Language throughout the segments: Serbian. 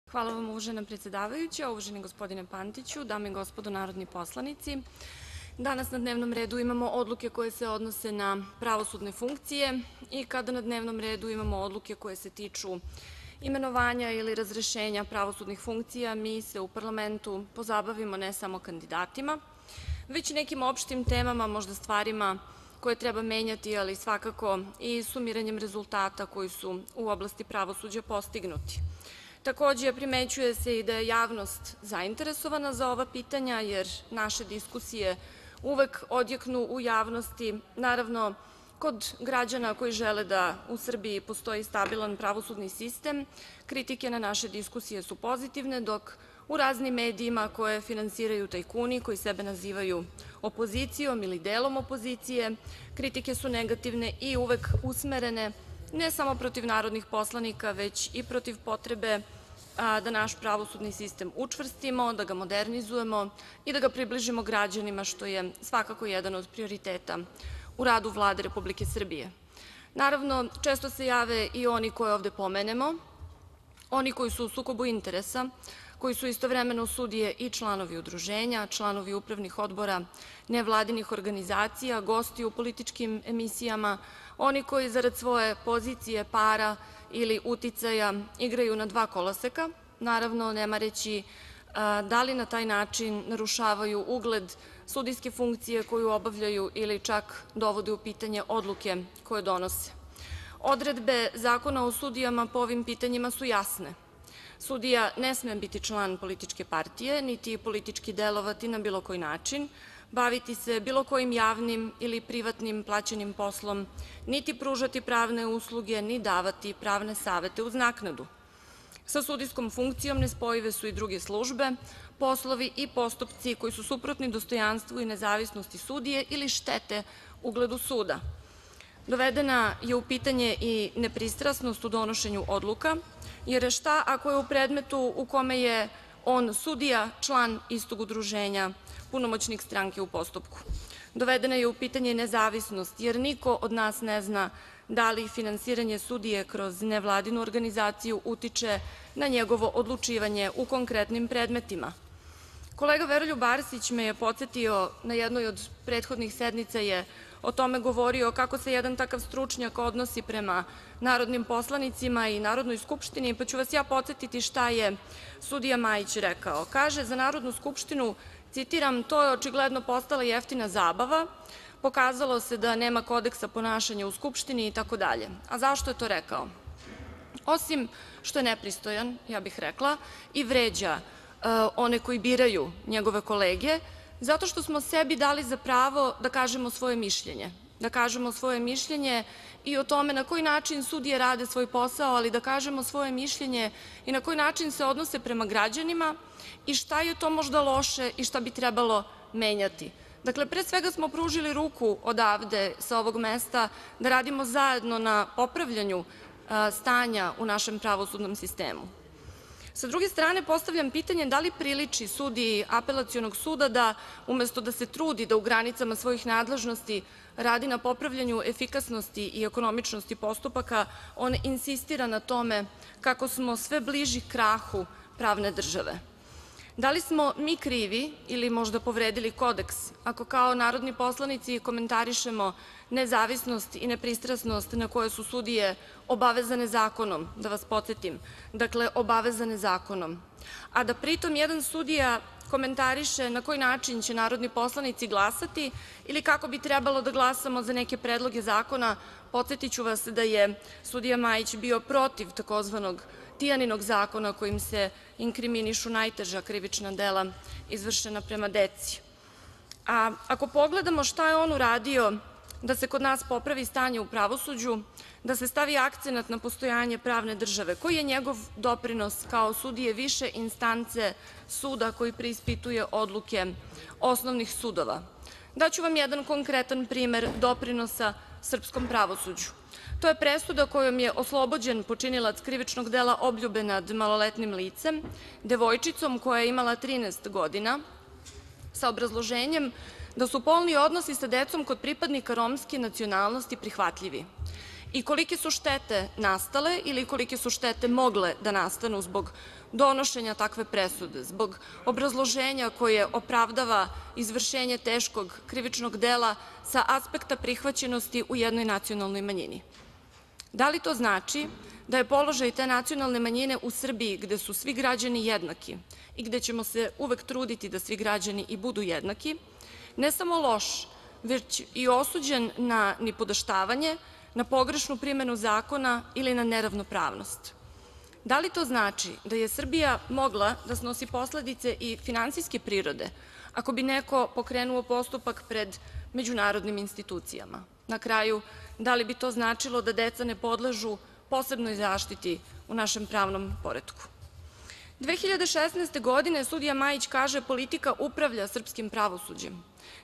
Hvala vam, uvažena predsedavajuća, uvaženi gospodine Pantiću, dame i gospodo narodni poslanici, danas na dnevnom redu imamo odluke koje se odnose na pravosudne funkcije i kada na dnevnom redu imamo odluke koje se tiču imenovanja ili razrešenja pravosudnih funkcija, mi se u parlamentu pozabavimo ne samo kandidatima, već i nekim opštim temama, možda stvarima koje treba menjati, ali svakako i sumiranjem rezultata koji su u oblasti pravosuđa postignuti. Takođe, primećuje se i da je javnost zainteresovana za ova pitanja, jer naše diskusije uvek odjeknu u javnosti, naravno kod građana koji žele da u Srbiji postoji stabilan pravosudni sistem, kritike na naše diskusije su pozitivne, dok u raznim medijima koje finansiraju tajkuni koji sebe nazivaju opozicijom ili delom opozicije, kritike su negativne i uvek usmerene ne samo protiv narodnih poslanika, već i protiv potrebe da naš pravosudni sistem učvrstimo, da ga modernizujemo i da ga približimo građanima, što je svakako jedan od prioriteta u radu Vlade Republike Srbije. Naravno, često se jave i oni koje ovde pomenemo, oni koji su u sukobu interesa, koji su istovremeno sudije i članovi udruženja, članovi upravnih odbora nevladinih organizacija, gosti u političkim emisijama, oni koji zarad svoje pozicije, para ili uticaja igraju na dva koloseka, naravno ne mareći da li na taj način narušavaju ugled sudijske funkcije koju obavljaju ili čak dovode u pitanje odluke koje donose. Odredbe Zakona o sudijama po ovim pitanjima su jasne. Sudija ne sme biti član političke partije, niti politički delovati na bilo koji način, baviti se bilo kojim javnim ili privatnim plaćenim poslom, niti pružati pravne usluge, ni davati pravne savete uz naknadu. Sa sudijskom funkcijom nespojive su i druge službe, poslovi i postupci koji su suprotni dostojanstvu i nezavisnosti sudije ili štete ugledu suda. Dovedena je u pitanje i nepristrasnost u donošenju odluka, jer šta ako je u predmetu u kome je on sudija član istog udruženja, punomoćnik stranke u postupku. Dovedena je u pitanje nezavisnost, jer niko od nas ne zna da li finansiranje sudije kroz nevladinu organizaciju utiče na njegovo odlučivanje u konkretnim predmetima. Kolega Veroljub Arsić me je podsetio, na jednoj od prethodnih sednica je o tome govorio kako se jedan takav stručnjak odnosi prema narodnim poslanicima i Narodnoj skupštini, pa ću vas ja podsetiti šta je sudija Majić rekao. Kaže za Narodnu skupštinu, citiram: "To je očigledno postala jeftina zabava, pokazalo se da nema kodeksa ponašanja u Skupštini" i tako dalje. A zašto je to rekao? Osim što je nepristojan, ja bih rekla, i vređa one koji biraju njegove kolege, zato što smo sebi dali za pravo da kažemo svoje mišljenje. Da kažemo svoje mišljenje i o tome na koji način sudije rade svoj posao, ali da kažemo svoje mišljenje i na koji način se odnose prema građanima i šta je to možda loše i šta bi trebalo menjati. Dakle, pre svega smo pružili ruku odavde sa ovog mesta da radimo zajedno na popravljanju stanja u našem pravosudnom sistemu. Sa druge strane, postavljam pitanje da li priliči sudiji Apelacionog suda da umesto da se trudi da u granicama svojih nadležnosti radi na popravljanju efikasnosti i ekonomičnosti postupaka, on insistira na tome kako smo sve bliži krahu pravne države. Da li smo mi krivi ili možda povredili kodeks ako kao narodni poslanici komentarišemo nezavisnost i nepristrasnost na koje su sudije obavezane zakonom, da vas podsetim, dakle obavezane zakonom, a da pritom jedan sudija komentariše na koji način će narodni poslanici glasati ili kako bi trebalo da glasamo za neke predloge zakona? Podsetiću vas da je sudija Majić bio protiv takozvanog Tijaninog zakona kojim se inkriminišu najteža krivična dela izvršena prema deci. A ako pogledamo šta je on uradio da se kod nas popravi stanje u pravosuđu, da se stavi akcenat na postojanje pravne države, koji je njegov doprinos kao sudije više instance suda koji preispituje odluke osnovnih sudova? Daću vam jedan konkretan primer doprinosa srpskom pravosuđu. To je presuda kojom je oslobođen počinilac krivičnog dela obljube nad maloletnim licem, devojčicom koja je imala 13 godina, sa obrazloženjem da su polni odnosi sa decom kod pripadnika romske nacionalnosti prihvatljivi. i kolike su štete nastale ili kolike su štete mogle da nastanu zbog donošenja takve presude, zbog obrazloženja koje opravdava izvršenje teškog krivičnog dela sa aspekta prihvaćenosti u jednoj nacionalnoj manjini. Da li to znači da je položaj te nacionalne manjine u Srbiji, gde su svi građani jednaki i gde ćemo se uvek truditi da svi građani i budu jednaki, ne samo loš, već i osuđen na nipodaštavanje, na pogrešnu primenu zakona ili na neravnopravnost? Da li to znači da je Srbija mogla da snosi posledice i finansijske prirode ako bi neko pokrenuo postupak pred međunarodnim institucijama? Na kraju, da li bi to značilo da deca ne podležu posebnoj zaštiti u našem pravnom poretku? 2016. godine sudija Majić kaže – politika upravlja srpskim pravosuđem.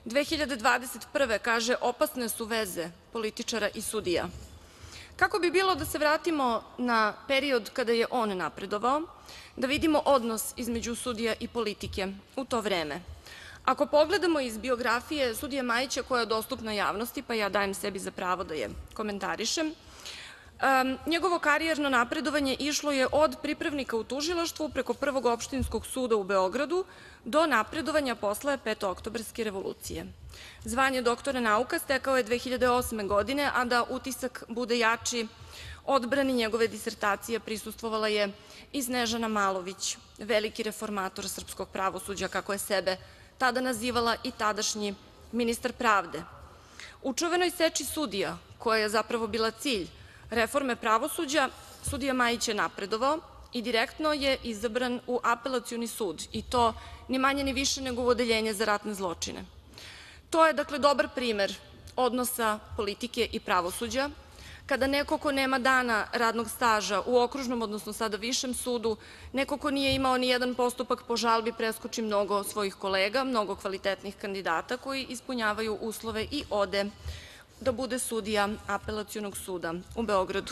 2021. kaže – opasne su veze političara i sudija. Kako bi bilo da se vratimo na period kada je on napredovao, da vidimo odnos između sudija i politike u to vreme? Ako pogledamo iz biografije sudije Majića koja je dostupna javnosti, pa ja dajem sebi za pravo da je komentarišem, njegovo karijerno napredovanje išlo je od pripravnika u tužilaštvu preko Prvog opštinskog suda u Beogradu do napredovanja posle Petooktobarske revolucije. Zvanje doktora nauka stekao je 2008. godine, a da utisak bude jači, odbrani njegove disertacije prisustvovala je i Snežana Malović, veliki reformator srpskog pravosuđa, kako je sebe tada nazivala i tadašnji ministar pravde. U čuvenoj seči sudija, koja je zapravo bila cilj reforme pravosuđa, sudija Majić je napredovao i direktno je izabran u Apelacioni sud, i to ni manje ni više nego u Odeljenje za ratne zločine. To je, dakle, dobar primer odnosa politike i pravosuđa, kada neko ko nema dana radnog staža u okružnom, odnosno sada višem sudu, neko ko nije imao ni jedan postupak po žalbi, preskoči mnogo svojih kolega, mnogo kvalitetnih kandidata koji ispunjavaju uslove i ode da bude sudija Apelacionog suda u Beogradu.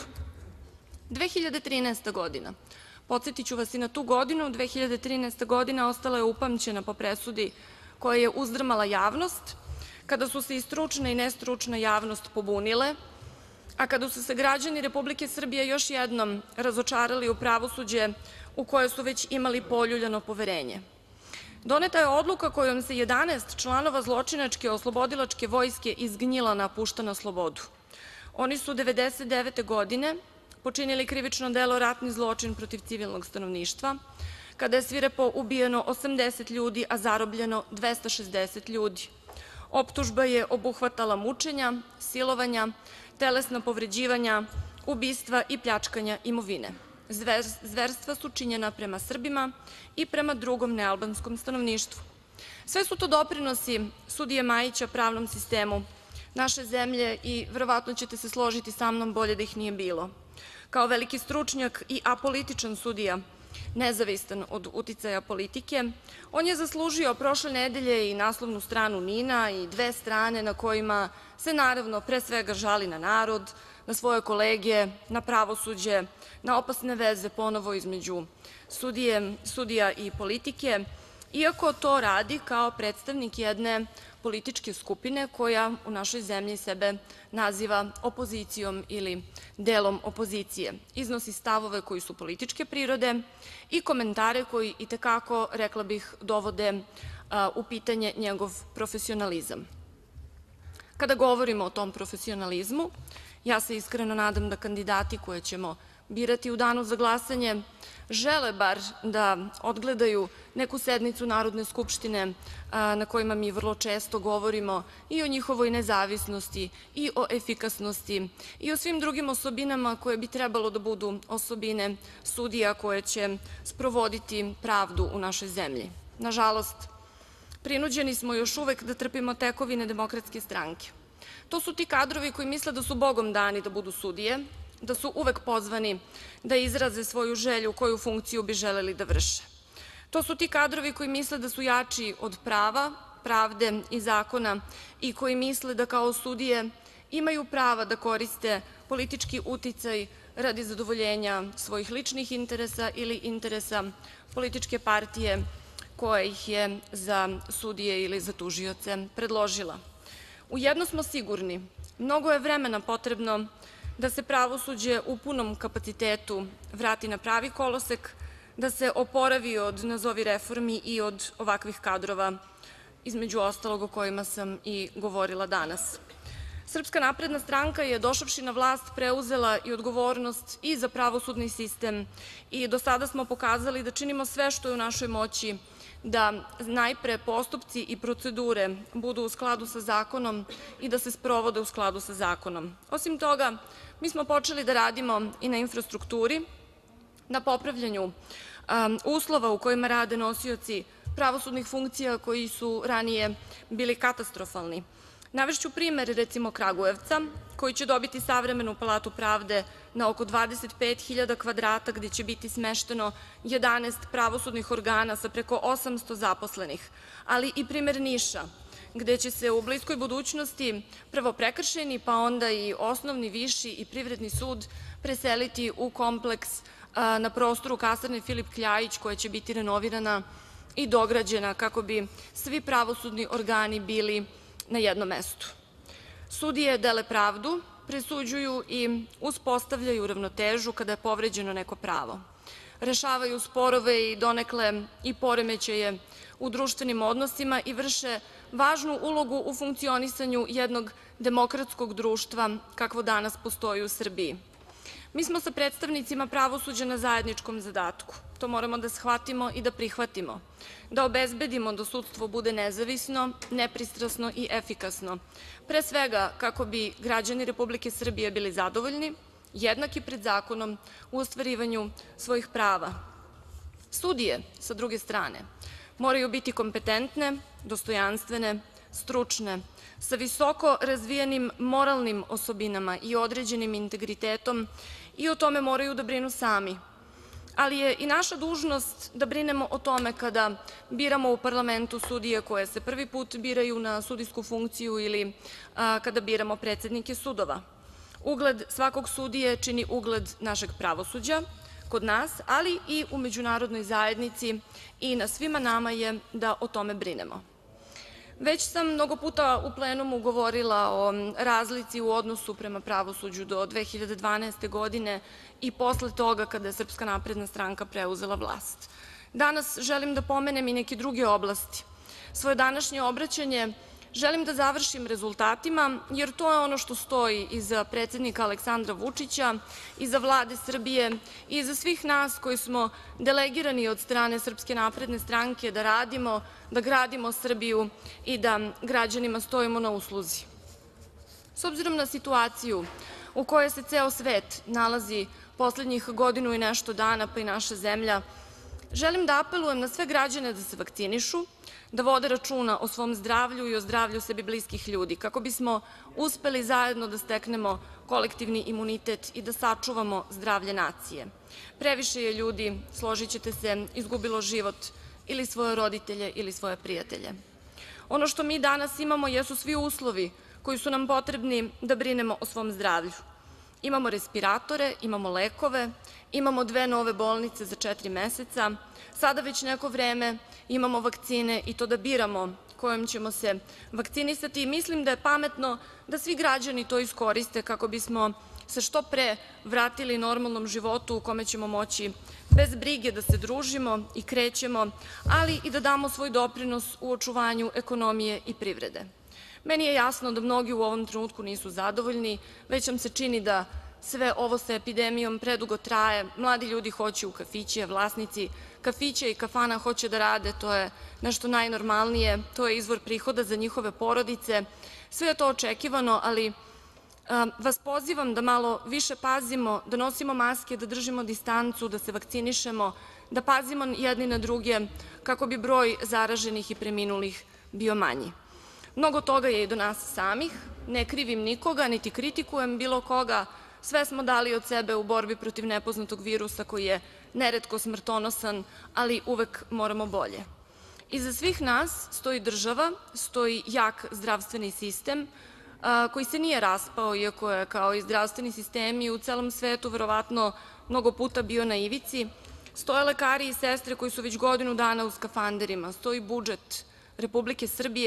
2013. godina. Podsetiću vas i na tu godinu. 2013. godina ostala je upamćena po presudi koja je uzdrmala javnost, kada su se i stručna i nestručna javnost pobunile, a kada su se građani Republike Srbije još jednom razočarali u pravosuđe u koje su već imali poljuljano poverenje. Doneta je odluka kojom se 11 članova zločinačke oslobodilačke vojske iz Gnjilana pušta na slobodu. Oni su 1999. godine počinili krivično delo ratni zločin protiv civilnog stanovništva, kada je svirepo ubijeno 80 ljudi, a zarobljeno 260 ljudi. Optužba je obuhvatala mučenja, silovanja, telesna povređivanja, ubistva i pljačkanja imovine. Zverstva su činjena prema Srbima i prema drugom nealbanskom stanovništvu. Sve su to doprinosi sudije Majića pravnom sistemu naše zemlje i verovatno ćete se složiti sa mnom, bolje da ih nije bilo. Kao veliki stručnjak i apolitičan sudija, nezavistan od uticaja politike, on je zaslužio prošle nedelje i naslovnu stranu NIN-a i dve strane na kojima se naravno pre svega žali na narod, na svoje kolege, na pravosuđe, na opasne veze ponovo između sudija i politike, iako to radi kao predstavnik jedne političke skupine koja u našoj zemlji sebe naziva opozicijom ili delom opozicije. Iznosi stavove koji su političke prirode i komentare koji i te kako, rekla bih, dovode u pitanje njegov profesionalizam. Kada govorimo o tom profesionalizmu, ja se iskreno nadam da kandidati koje ćemo birati u danu za glasanje žele bar da odgledaju neku sednicu Narodne skupštine na kojima mi vrlo često govorimo i o njihovoj nezavisnosti i o efikasnosti i o svim drugim osobinama koje bi trebalo da budu osobine sudija koje će sprovoditi pravdu u našoj zemlji. Nažalost, prinuđeni smo još uvek da trpimo tekovine Demokratske stranke. To su ti kadrovi koji misle da su Bogom dani da budu sudije, da su uvek pozvani da izraze svoju želju koju funkciju bi želeli da vrše. To su ti kadrovi koji misle da su jači od prava, pravde i zakona i koji misle da kao sudije imaju prava da koriste politički uticaj radi zadovoljenja svojih ličnih interesa ili interesa političke partije koja ih je za sudije ili za tužioce predložila. U jedno smo sigurni, mnogo je vremena potrebno da se pravosuđe u punom kapacitetu vrati na pravi kolosek, da se oporavi od nazovi reformi i od ovakvih kadrova, između ostalog o kojima sam i govorila danas. Srpska napredna stranka je, došavši na vlast, preuzela i odgovornost i za pravosudni sistem i do sada smo pokazali da činimo sve što je u našoj moći da najpre postupci i procedure budu u skladu sa zakonom i da se sprovode u skladu sa zakonom. Osim toga, mi smo počeli da radimo i na infrastrukturi, na popravljanju uslova u kojima rade nosioci pravosudnih funkcija koji su ranije bili katastrofalni. Navešću primer, recimo, Kragujevca, koji će dobiti savremenu palatu pravde na oko 25.000 kvadrata, gde će biti smešteno 11 pravosudnih organa sa preko 800 zaposlenih, ali i primer Niša, gde će se u bliskoj budućnosti prvo prekršajni, pa onda i osnovni, viši i privredni sud preseliti u kompleks na prostoru kasarne Filip Kljajić, koja će biti renovirana i dograđena kako bi svi pravosudni organi bili na jednom mestu. Sudije dele pravdu, presuđuju i uspostavljaju ravnotežu kada je povređeno neko pravo. Rešavaju sporove i donekle i poremećaje u društvenim odnosima i vrše važnu ulogu u funkcionisanju jednog demokratskog društva kakvo danas postoji u Srbiji. Mi smo sa predstavnicima pravosuđa na zajedničkom zadatku. To moramo da shvatimo i da prihvatimo, da obezbedimo da sudstvo bude nezavisno, nepristrasno i efikasno, pre svega kako bi građani Republike Srbije bili zadovoljni, jednaki pred zakonom u ostvarivanju svojih prava. Sudije, sa druge strane, moraju biti kompetentne, dostojanstvene, stručne, sa visoko razvijenim moralnim osobinama i određenim integritetom i o tome moraju da brinu sami. Ali je i naša dužnost da brinemo o tome kada biramo u parlamentu sudije koje se prvi put biraju na sudijsku funkciju ili kada biramo predsednike sudova. Ugled svakog sudije čini ugled našeg pravosuđa kod nas, ali i u međunarodnoj zajednici i na svima nama je da o tome brinemo. Već sam mnogo puta u plenumu govorila o razlici u odnosu prema pravosuđu do 2012. godine i posle toga kada je Srpska napredna stranka preuzela vlast. Danas želim da pomenem i neke druge oblasti. Svoje današnje obraćanje želim da završim rezultatima, jer to je ono što stoji iza predsednika Aleksandra Vučića, iza Vlade Srbije i iza svih nas koji smo delegirani od strane Srpske napredne stranke da radimo, da gradimo Srbiju i da građanima stojimo na usluzi. S obzirom na situaciju u kojoj se ceo svet nalazi poslednjih godinu i nešto dana, pa i naša zemlja, želim da apelujem na sve građane da se vakcinišu, da vode računa o svom zdravlju i o zdravlju sebi bliskih ljudi, kako bismo uspeli zajedno da steknemo kolektivni imunitet i da sačuvamo zdravlje nacije. Previše je ljudi, složićete se, izgubilo život ili svoje roditelje ili svoje prijatelje. Ono što mi danas imamo jesu svi uslovi koji su nam potrebni da brinemo o svom zdravlju. Imamo respiratore, imamo lekove, imamo 2 nove bolnice za 4 meseca, sada već neko vreme imamo vakcine i to da biramo kojom ćemo se vakcinisati i mislim da je pametno da svi građani to iskoriste kako bismo se što pre vratili normalnom životu u kome ćemo moći bez brige da se družimo i krećemo, ali i da damo svoj doprinos u očuvanju ekonomije i privrede. Meni je jasno da mnogi u ovom trenutku nisu zadovoljni, već nam se čini da sve ovo sa epidemijom predugo traje, mladi ljudi hoće u kafiće, vlasnici kafića i kafana hoće da rade, to je nešto najnormalnije, to je izvor prihoda za njihove porodice, sve je to očekivano, ali vas pozivam da malo više pazimo, da nosimo maske, da držimo distancu, da se vakcinišemo, da pazimo jedni na druge kako bi broj zaraženih i preminulih bio manji. Mnogo toga je i do nas samih, ne krivim nikoga, niti kritikujem bilo koga, sve smo dali od sebe u borbi protiv nepoznatog virusa koji je neretko smrtonosan, ali uvek moramo bolje. Iza svih nas stoji država, stoji jak zdravstveni sistem koji se nije raspao, iako je kao i zdravstveni sistemi u celom svetu verovatno mnogo puta bio na ivici. Stoje lekari i sestre koji su već godinu dana u skafanderima, stoji budžet Republike Srbije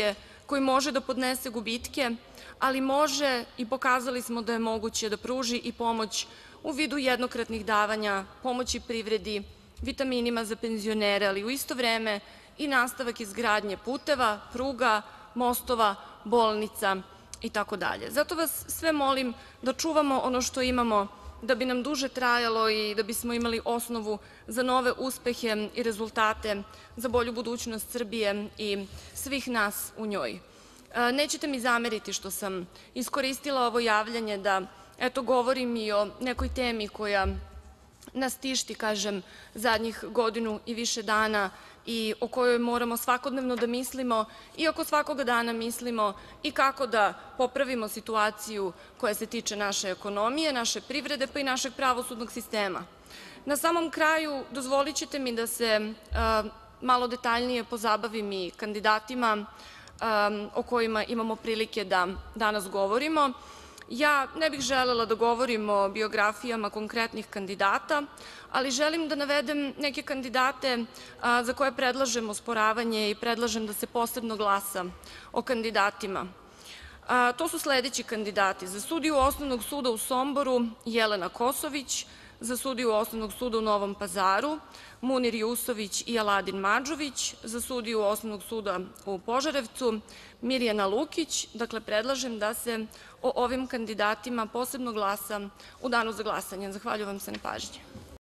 koji može da podnese gubitke, ali može i pokazali smo da je moguće da pruži i pomoć u vidu jednokratnih davanja, pomoći privredi, vitaminima za penzionere, ali u isto vreme i nastavak izgradnje puteva, pruga, mostova, bolnica itd. Zato vas sve molim da čuvamo ono što imamo da bi nam duže trajalo i da bismo imali osnovu za nove uspehe i rezultate za bolju budućnost Srbije i svih nas u njoj. Nećete mi zameriti što sam iskoristila ovo javljanje da govorim i o nekoj temi koja nas tišti, kažem, zadnjih godinu i više dana i o kojoj moramo svakodnevno da mislimo i oko svakoga dana mislimo i kako da popravimo situaciju koja se tiče naše ekonomije, naše privrede, pa i našeg pravosudnog sistema. Na samom kraju, dozvolićete mi da se malo detaljnije pozabavim i kandidatima o kojima imamo prilike da danas govorimo. Ja ne bih želela da govorim o biografijama konkretnih kandidata, ali želim da navedem neke kandidate za koje predlažem osporavanje i predlažem da se posebno glasa o kandidatima. To su sledeći kandidati: za sudiju Osnovnog suda u Somboru Jelena Kosović, za sudiju Osnovnog suda u Novom Pazaru Munir Jusović i Aladin Madžović, za sudiju Osnovnog suda u Požarevcu Mirjana Lukić. Dakle, predlažem da se o ovim kandidatima posebno glasa u danu za glasanje. Zahvaljujem vam se na pažnji.